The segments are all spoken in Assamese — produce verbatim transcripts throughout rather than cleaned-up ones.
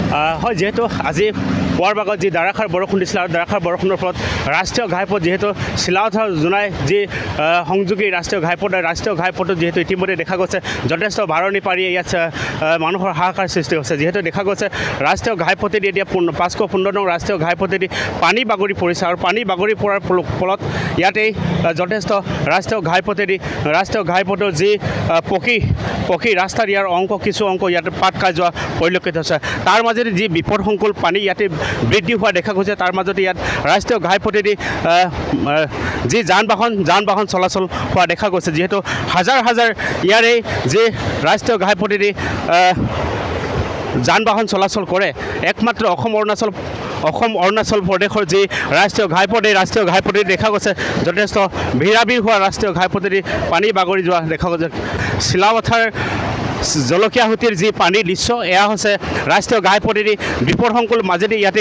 হয় যেহেতু আজি পুৱাৰ ভাগত যি ধাৰাসাৰ বৰষুণ দিছিল আৰু ধাৰাসাৰ বৰষুণৰ ফলত ৰাষ্ট্ৰীয় ঘাইপথ যিহেতু চিলাপথাৰ জোনাই যি সংযোগী ৰাষ্ট্ৰীয় ঘাইপথ ৰাষ্ট্ৰীয় ঘাইপথত যিহেতু ইতিমধ্যে দেখা গৈছে যথেষ্ট ভাৰণি পাৰি ইয়াত মানুহৰ হাহাকাৰ সৃষ্টি হৈছে যিহেতু দেখা গৈছে ৰাষ্ট্ৰীয় ঘাইপথেদি এতিয়া পাঁচশ পোন্ধৰ নং ৰাষ্ট্ৰীয় ঘাইপথেদি পানী বাগৰি পৰিছে আৰু পানী বাগৰি পৰাৰ ফলত ইয়াতেই যথেষ্ট ৰাষ্ট্ৰীয় ঘাইপথেদি ৰাষ্ট্ৰীয় ঘাইপথৰ যি পকী পকী ৰাস্তাৰ ইয়াৰ অংশ কিছু অংশ ইয়াতে পাত খাই যোৱা পৰিলক্ষিত হৈছে তাৰ মাজতে যি বিপদসংকুল পানী ইয়াতে বৃদ্ধি হোৱা দেখা গৈছে তাৰ মাজতে ইয়াত ৰাষ্ট্ৰীয় ঘাইপথেদি যি যান বাহন যান বাহন চলাচল হোৱা দেখা গৈছে যিহেতু হাজাৰ হাজাৰ ইয়াৰে যি ৰাষ্ট্ৰীয় ঘাইপথেদি যান বাহন চলাচল কৰে একমাত্ৰ অসম অৰুণাচল অসম অৰুণাচল প্ৰদেশৰ যি ৰাষ্ট্ৰীয় ঘাইপথ এই ৰাষ্ট্ৰীয় ঘাইপথেদি দেখা গৈছে যথেষ্ট ভিৰাভিৰ হোৱা ৰাষ্ট্ৰীয় ঘাইপথেদি পানী বাগৰি যোৱা দেখা গৈছে চিলাপথাৰ জলকীয়াহুতিৰ যি পানীৰ দৃশ্য এয়া হৈছে ৰাষ্ট্ৰীয় ঘাইপথেদি বিপদসংকুল মাজেদি ইয়াতে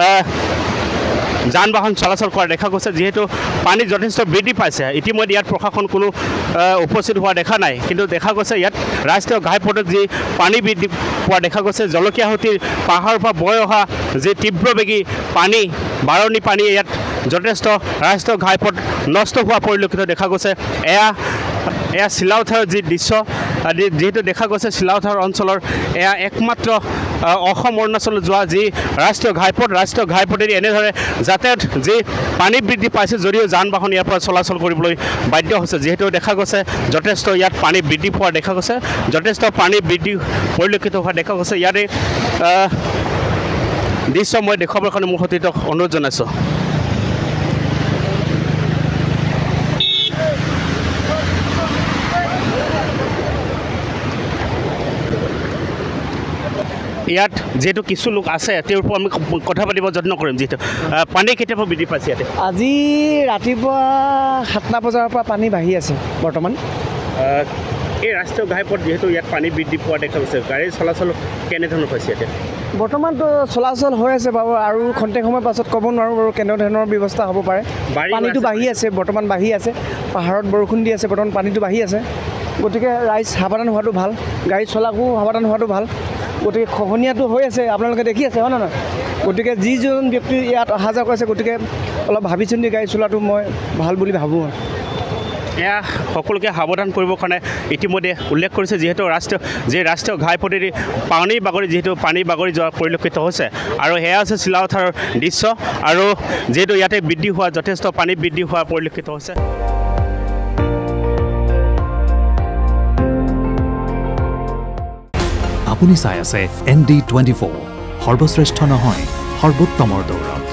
যান বাহন চলাচল কৰা দেখা গৈছে যিহেতু পানী যথেষ্ট বৃদ্ধি পাইছে ইতিমধ্যে ইয়াত প্ৰশাসন কোনো উপস্থিত হোৱা দেখা নাই কিন্তু দেখা গৈছে ইয়াত ৰাষ্ট্ৰীয় ঘাইপথত যি পানী বৃদ্ধি পোৱা দেখা গৈছে জলকীয়াহুতিৰ পাহাৰৰ পৰা বৈ অহা যি তীব্ৰবেগী পানী বাৰণি পানী ইয়াত যথেষ্ট ৰাষ্ট্ৰীয় ঘাইপথ নষ্ট হোৱা পৰিলক্ষিত দেখা গৈছে এয়া এয়া চিলাপথাৰৰ যি দৃশ্য যিহেতু দেখা গৈছে চিলাপথাৰ অঞ্চলৰ এয়া একমাত্ৰ অসম অৰুণাচলত যোৱা যি ৰাষ্ট্ৰীয় ঘাইপথ ৰাষ্ট্ৰীয় ঘাইপথেদি এনেদৰে যাতায়াত যি পানী বৃদ্ধি পাইছে যদিও যান বাহন ইয়াৰ পৰা চলাচল কৰিবলৈ বাধ্য হৈছে যিহেতু দেখা গৈছে যথেষ্ট ইয়াত পানী বৃদ্ধি পোৱা দেখা গৈছে যথেষ্ট পানী বৃদ্ধি পৰিলক্ষিত হোৱা দেখা গৈছে ইয়াৰে দৃশ্য মই দেখুৱাবৰ কাৰণে মোৰ সতীৰ্থক অনুৰোধ জনাইছোঁ ইয়াত যেহেতু কিছু লোক আছে তেওঁৰ পৰা আমি কথা পাতিব যত্ন কৰিম যিহেতু পানী কেতিয়াবা বৃদ্ধি পাইছে ইয়াতে আজি ৰাতিপুৱা সাতটা বজাৰ পৰা পানী বাঢ়ি আছে বৰ্তমান এই ৰাষ্ট্ৰীয় ঘাইপথ যিহেতু ইয়াত পানী বৃদ্ধি পোৱা দেখা গৈছে গাড়ী চলাচল কেনেধৰণৰ হৈছে ইয়াতে বৰ্তমানতো চলাচল হৈ আছে বাৰু আৰু খন্তেক সময়ৰ পাছত ক'ব নোৱাৰোঁ বাৰু কেনেধৰণৰ ব্যৱস্থা হ'ব পাৰে পানীটো বাঢ়ি আছে বৰ্তমান বাঢ়ি আছে পাহাৰত বৰষুণ দি আছে বৰ্তমান পানীটো বাঢ়ি আছে গতিকে ৰাইজ সাৱধান হোৱাটো ভাল গাড়ী চলাকো সাৱধান হোৱাটো ভাল গতিকে খহনীয়াটো হৈ আছে আপোনালোকে দেখি আছে হয় নহয় গতিকে যিজন ব্যক্তি ইয়াত অহা যোৱা কৰিছে গতিকে অলপ ভাবি চিন্তি গাড়ী চলাটো মই ভাল বুলি ভাবোঁ এয়া সকলোকে সাৱধান কৰিবৰ কাৰণে ইতিমধ্যে উল্লেখ কৰিছে যিহেতু ৰাষ্ট্ৰীয় যি ৰাষ্ট্ৰীয় ঘাইপথেদি পানী বাগৰি যিহেতু পানী বাগৰি যোৱা পৰিলক্ষিত হৈছে আৰু সেয়া হৈছে চিলাপথাৰৰ দৃশ্য আৰু যিহেতু ইয়াতে বৃদ্ধি হোৱা যথেষ্ট পানী বৃদ্ধি হোৱা পৰিলক্ষিত হৈছে আপুনি চাই আছে এন ডি টুৱেণ্টি ফ'ৰ সৰ্বশ্ৰেষ্ঠ নহয় সৰ্বোত্তমৰ দৌৰত